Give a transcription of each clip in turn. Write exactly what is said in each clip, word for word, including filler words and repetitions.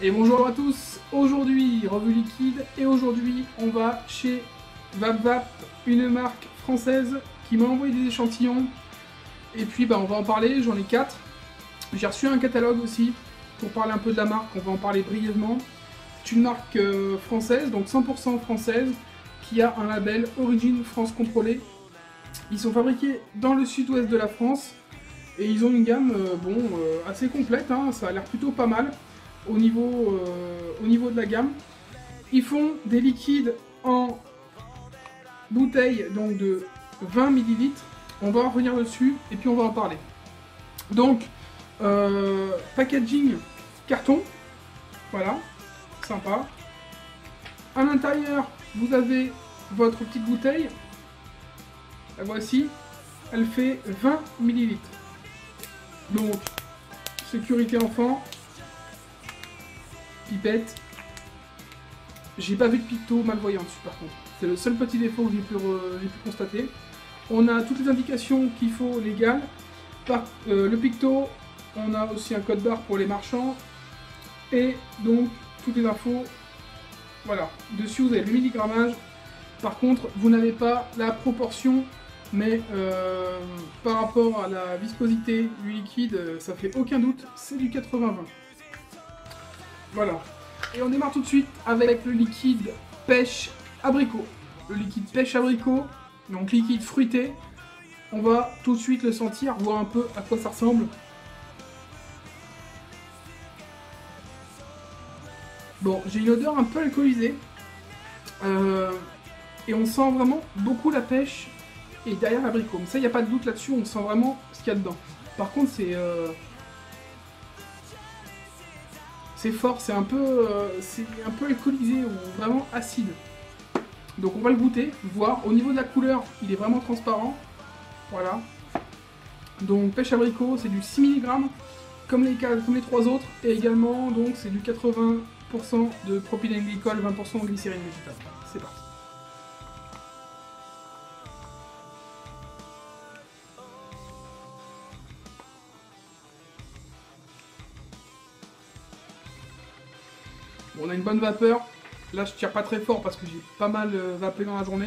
Et bonjour à tous, aujourd'hui Revue Liquide et aujourd'hui on va chez VapVap, une marque française qui m'a envoyé des échantillons et puis bah, on va en parler, j'en ai quatre. J'ai reçu un catalogue aussi pour parler un peu de la marque, on va en parler brièvement. C'est une marque euh, française, donc cent pour cent française, qui a un label Origine France contrôlé. Ils sont fabriqués dans le sud-ouest de la France et ils ont une gamme euh, bon, euh, assez complète, hein, ça a l'air plutôt pas mal. Au niveau, euh, au niveau de la gamme, ils font des liquides en bouteille donc de vingt millilitres. On va en revenir dessus et puis on va en parler. Donc, euh, packaging carton, voilà, sympa. À l'intérieur, vous avez votre petite bouteille. La voici, elle fait vingt millilitres. Donc, sécurité enfant. Pipette. J'ai pas vu de picto malvoyant dessus par contre. C'est le seul petit défaut que j'ai pu, euh, pu constater. On a toutes les indications qu'il faut légales. Par euh, le picto, on a aussi un code barre pour les marchands. Et donc toutes les infos. Voilà. Dessus vous avez le milligrammage. Par contre, vous n'avez pas la proportion. Mais euh, par rapport à la viscosité du liquide, ça fait aucun doute, c'est du quatre-vingts vingt. Voilà. Et on démarre tout de suite avec le liquide pêche abricot. Le liquide pêche abricot, donc liquide fruité. On va tout de suite le sentir, voir un peu à quoi ça ressemble. Bon, j'ai une odeur un peu alcoolisée. Euh, et on sent vraiment beaucoup la pêche et derrière l'abricot. Mais ça, il n'y a pas de doute là-dessus, on sent vraiment ce qu'il y a dedans. Par contre, c'est... Euh, C'est fort, c'est un peu, euh, c'est un peu alcoolisé ou vraiment acide. Donc on va le goûter, voir. Au niveau de la couleur, il est vraiment transparent. Voilà. Donc pêche abricot, c'est du six milligrammes, comme les, comme les trois autres. Et également, donc c'est du quatre-vingts pour cent de propylène glycol, vingt pour cent de glycérine végétale. C'est parti. Bon, on a une bonne vapeur. Là, je tire pas très fort parce que j'ai pas mal euh, vapé dans la journée.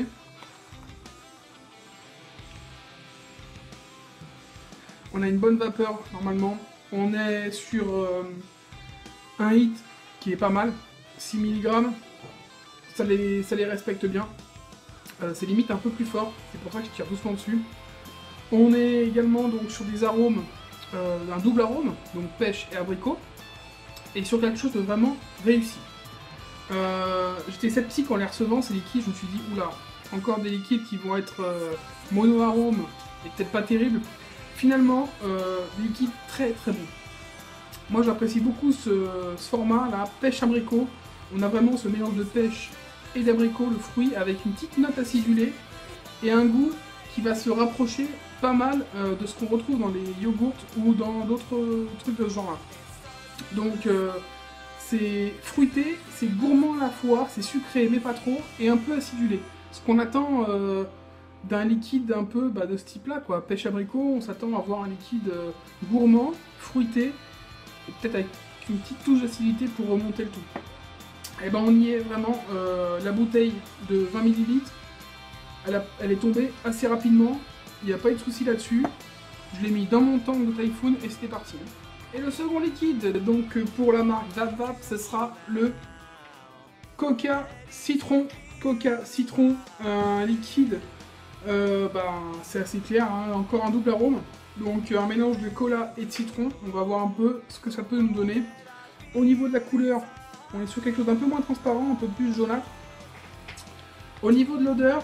On a une bonne vapeur normalement. On est sur euh, un hit qui est pas mal, six milligrammes. Ça les, ça les respecte bien. Euh, c'est limite un peu plus fort, c'est pour ça que je tire doucement dessus. On est également donc sur des arômes, euh, un double arôme, donc pêche et abricot. Et sur quelque chose de vraiment réussi. Euh, J'étais sceptique en les recevant ces liquides, je me suis dit oula, encore des liquides qui vont être euh, mono-arômes et peut-être pas terribles. Finalement, euh, liquide très très bon. Moi j'apprécie beaucoup ce, ce format là, pêche abricot. On a vraiment ce mélange de pêche et d'abricot, le fruit, avec une petite note acidulée et un goût qui va se rapprocher pas mal euh, de ce qu'on retrouve dans les yogourts ou dans d'autres trucs de ce genre là. Donc euh, c'est fruité, c'est gourmand à la fois, c'est sucré mais pas trop, et un peu acidulé. Ce qu'on attend euh, d'un liquide un peu bah, de ce type là, quoi. Pêche abricot, on s'attend à avoir un liquide euh, gourmand, fruité, et peut-être avec une petite touche d'acidité pour remonter le tout. Et ben on y est vraiment, euh, la bouteille de vingt millilitres, elle, a, elle est tombée assez rapidement, il n'y a pas eu de souci là-dessus. Je l'ai mis dans mon tank de Typhoon et c'était parti. Et le second liquide, donc pour la marque VapVap, ce sera le Coca Citron. Coca Citron, un liquide, euh, bah, c'est assez clair, hein, encore un double arôme. Donc un mélange de cola et de citron, on va voir un peu ce que ça peut nous donner. Au niveau de la couleur, on est sur quelque chose d'un peu moins transparent, un peu plus jaunâtre. Au niveau de l'odeur,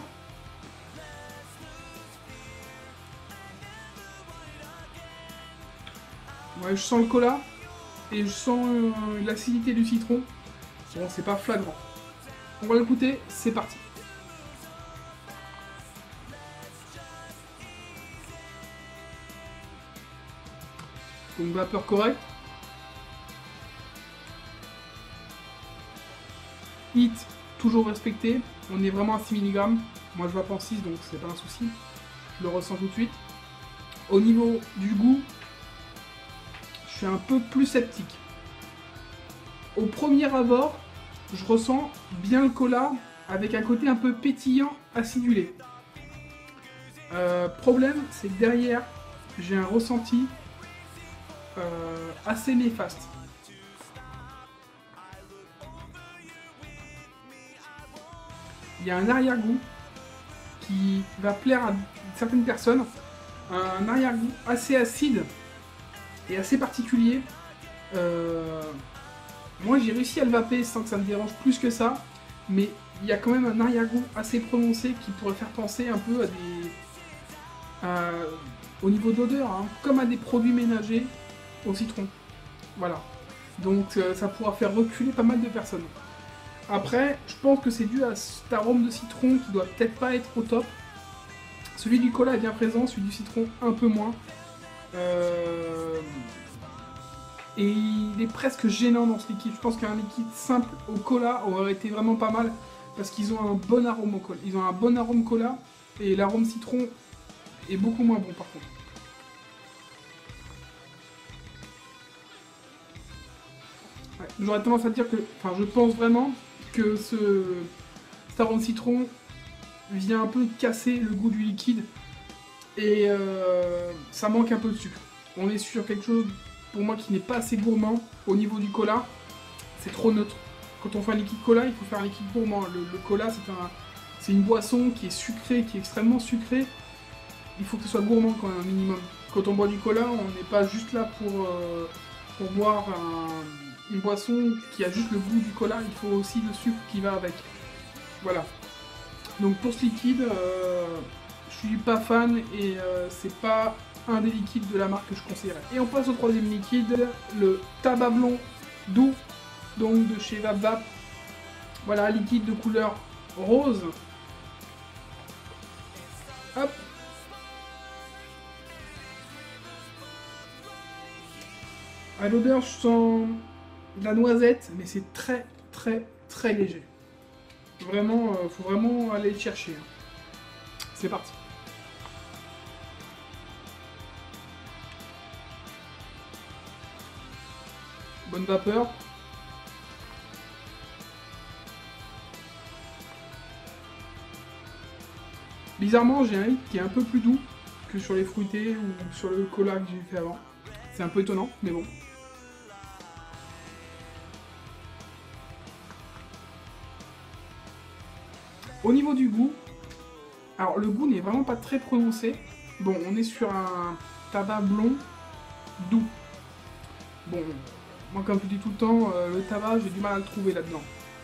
ouais, je sens le cola et je sens euh, l'acidité du citron. Bon, c'est pas flagrant. On va le goûter, c'est parti. Donc vapeur correcte. Hit, toujours respecté. On est vraiment à six milligrammes. Moi je vape en six, donc c'est pas un souci. Je le ressens tout de suite. Au niveau du goût, je suis un peu plus sceptique. au premier abord, je ressens bien le cola avec un côté un peu pétillant, acidulé. Euh, problème, c'est que derrière, j'ai un ressenti euh, assez néfaste. Il y a un arrière-goût qui va plaire à certaines personnes, un arrière-goût assez acide et assez particulier. Euh, moi j'ai réussi à le vaper sans que ça me dérange plus que ça, mais il y a quand même un arrière-goût assez prononcé qui pourrait faire penser un peu à des... à, au niveau d'odeur, hein, comme à des produits ménagers au citron. Voilà. Donc euh, ça pourra faire reculer pas mal de personnes. Après, je pense que c'est dû à cet arôme de citron qui doit peut-être pas être au top. Celui du cola est bien présent, celui du citron un peu moins. Euh... Et il est presque gênant dans ce liquide. Je pense qu'un liquide simple au cola aurait été vraiment pas mal. Parce qu'ils ont un bon arôme au cola. Ils ont un bon arôme cola. Et l'arôme citron est beaucoup moins bon par contre. Ouais, j'aurais tendance à dire que... Enfin, je pense vraiment que ce... cet arôme citron vient un peu casser le goût du liquide. Et euh, ça manque un peu de sucre. On est sur quelque chose... pour moi qui n'est pas assez gourmand au niveau du cola, c'est trop neutre. Quand on fait un liquide cola, il faut faire un liquide gourmand. Le, le cola, c'est un, c'est une boisson qui est sucrée, qui est extrêmement sucrée. Il faut que ce soit gourmand quand même, un minimum. Quand on boit du cola, on n'est pas juste là pour, euh, pour boire un, une boisson qui a juste le goût du cola, il faut aussi le sucre qui va avec. Voilà. Donc pour ce liquide, euh, je suis pas fan et euh, c'est pas un des liquides de la marque que je conseillerais. Et on passe au troisième liquide, le tabac blond doux, donc de chez Vap Vap. Voilà, liquide de couleur rose. Hop. À l'odeur, je sens de la noisette, mais c'est très très très léger. Vraiment, euh, faut vraiment aller le chercher. C'est parti. Bonne vapeur. Bizarrement, j'ai un hit qui est un peu plus doux que sur les fruités ou sur le cola que j'ai fait avant. C'est un peu étonnant, mais bon. Au niveau du goût, alors le goût n'est vraiment pas très prononcé. Bon, on est sur un tabac blond doux. Bon, moi comme je dis tout le temps, euh, le tabac, j'ai du mal à le trouver là-dedans.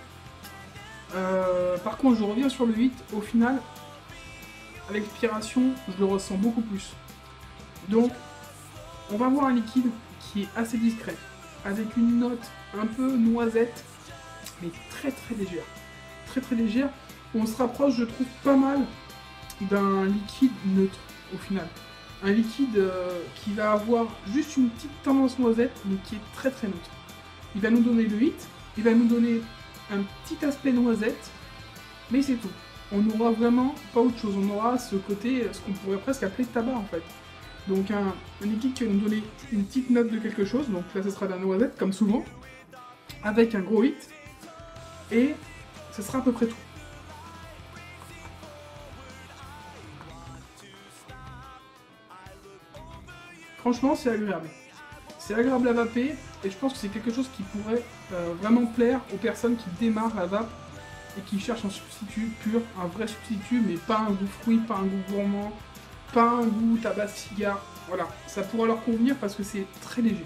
Euh, par contre, je reviens sur le huit, au final, à l'expiration, je le ressens beaucoup plus. Donc, on va avoir un liquide qui est assez discret, avec une note un peu noisette, mais très très légère. Très très légère. On se rapproche, je trouve, pas mal d'un liquide neutre, au final. Un liquide euh, qui va avoir juste une petite tendance noisette, mais qui est très très neutre. Il va nous donner le huit, il va nous donner un petit aspect noisette, mais c'est tout. On n'aura vraiment pas autre chose, on aura ce côté, ce qu'on pourrait presque appeler tabac en fait. Donc un, un liquide qui va nous donner une petite note de quelque chose, donc là ce sera de la noisette comme souvent, avec un gros hit, et ce sera à peu près tout. Franchement c'est agréable. C'est agréable à vaper, et je pense que c'est quelque chose qui pourrait euh, vraiment plaire aux personnes qui démarrent la vape, et qui cherchent un substitut pur, un vrai substitut, mais pas un goût fruit, pas un goût gourmand, pas un goût tabac cigare. Voilà, ça pourra leur convenir parce que c'est très léger.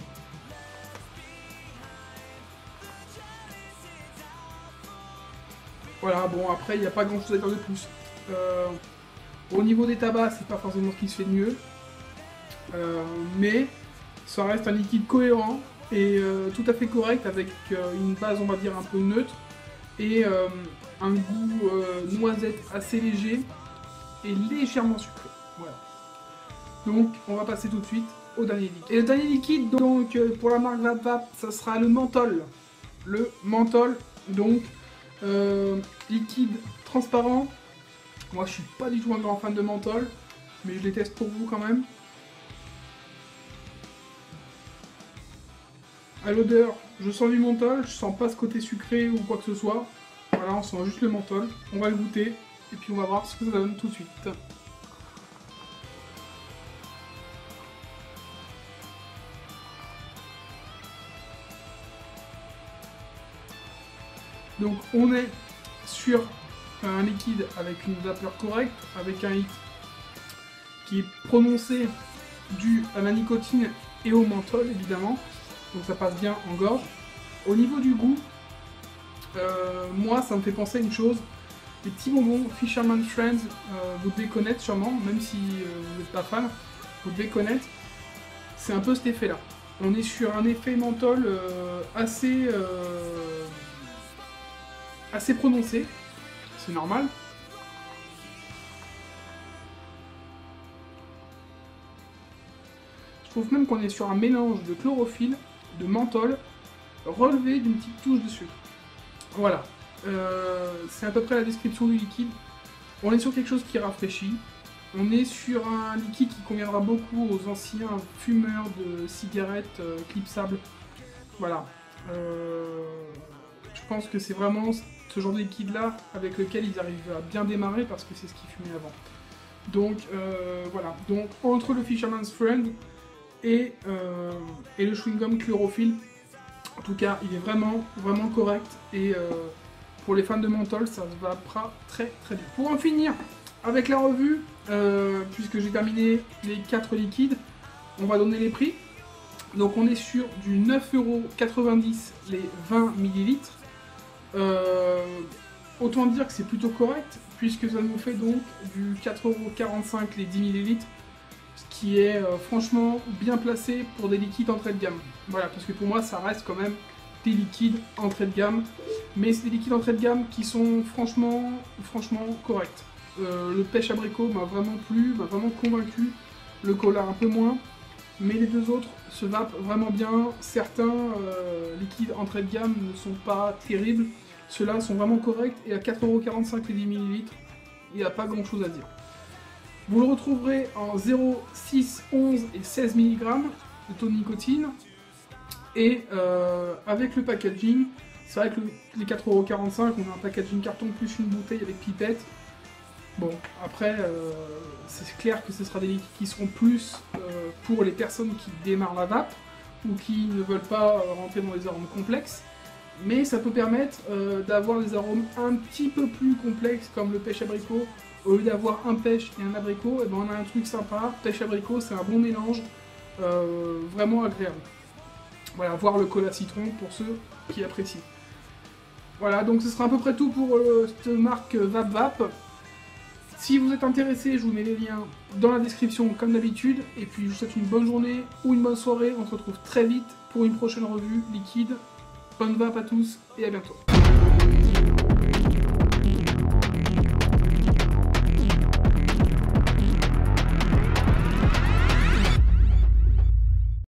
Voilà, bon après il n'y a pas grand chose à dire de plus. Euh, au niveau des tabacs, c'est pas forcément ce qui se fait de mieux. Euh, mais ça reste un liquide cohérent et euh, tout à fait correct avec euh, une base on va dire un peu neutre et euh, un goût euh, noisette assez léger et légèrement sucré. Voilà. Donc on va passer tout de suite au dernier liquide. Et le dernier liquide donc euh, pour la marque Vap Vap, ça sera le menthol. Le menthol, donc euh, liquide transparent. Moi je suis pas du tout un grand fan de menthol, mais je les teste pour vous quand même. À l'odeur, je sens du menthol, je sens pas ce côté sucré ou quoi que ce soit. Voilà, on sent juste le menthol. On va le goûter et puis on va voir ce que ça donne tout de suite. Donc on est sur un liquide avec une vapeur correcte, avec un hit qui est prononcé dû à la nicotine et au menthol évidemment, donc ça passe bien en gorge. Au niveau du goût, euh, moi ça me fait penser à une chose, les petits bonbons Fisherman's Friends, euh, vous devez connaître sûrement, même si euh, vous n'êtes pas fan, vous devez connaître, c'est un peu cet effet là. On est sur un effet menthol euh, assez, euh, assez prononcé, c'est normal. Je trouve même qu'on est sur un mélange de chlorophylle, de menthol, relevé d'une petite touche de sucre. Voilà, euh, c'est à peu près la description du liquide. On est sur quelque chose qui rafraîchit. On est sur un liquide qui conviendra beaucoup aux anciens fumeurs de cigarettes euh, clipsables. Voilà. Euh, je pense que c'est vraiment ce genre de liquide là avec lequel ils arrivent à bien démarrer parce que c'est ce qu'ils fumaient avant. Donc euh, voilà. Donc entre le Fisherman's Friend et, euh, et le chewing-gum chlorophylle, en tout cas il est vraiment vraiment correct et euh, pour les fans de menthol ça va très très bien. Pour en finir avec la revue, euh, puisque j'ai terminé les quatre liquides, on va donner les prix. Donc on est sur du neuf euros quatre-vingt-dix les vingt millilitres. Euh, autant dire que c'est plutôt correct, puisque ça nous fait donc du quatre euros quarante-cinq les dix millilitres, ce qui est euh, franchement bien placé pour des liquides entrée de gamme. Voilà, parce que pour moi ça reste quand même des liquides entrée de gamme, mais c'est des liquides entrée de gamme qui sont franchement, franchement corrects. Euh, le pêche abricot m'a vraiment plu, m'a vraiment convaincu, le cola un peu moins, mais les deux autres se vapent vraiment bien. Certains euh, liquides entrée de gamme ne sont pas terribles, ceux-là sont vraiment corrects, et à quatre euros quarante-cinq les dix millilitres, il n'y a pas grand chose à dire. Vous le retrouverez en zéro, six, onze et seize milligrammes de taux de nicotine, et euh, avec le packaging, c'est vrai que le, les quatre euros quarante-cinq, on a un packaging carton plus une bouteille avec pipette. Bon, après, euh, c'est clair que ce sera des liquides qui seront plus euh, pour les personnes qui démarrent la vape ou qui ne veulent pas euh, rentrer dans les arômes complexes, mais ça peut permettre euh, d'avoir des arômes un petit peu plus complexes comme le pêche abricot. Au lieu d'avoir un pêche et un abricot, et ben on a un truc sympa. Pêche abricot, c'est un bon mélange, euh, vraiment agréable. Voilà, voir le cola citron pour ceux qui apprécient. Voilà, donc ce sera à peu près tout pour euh, cette marque Vape Vape. Si vous êtes intéressé, je vous mets les liens dans la description comme d'habitude. Et puis je vous souhaite une bonne journée ou une bonne soirée. On se retrouve très vite pour une prochaine revue liquide. Bonne vape à tous et à bientôt.